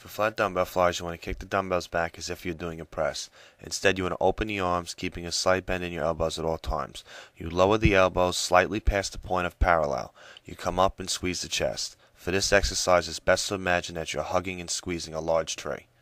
For flat dumbbell flyers, you want to kick the dumbbells back as if you're doing a press. Instead, you want to open the arms, keeping a slight bend in your elbows at all times. You lower the elbows slightly past the point of parallel. You come up and squeeze the chest. For this exercise, it's best to imagine that you're hugging and squeezing a large tree.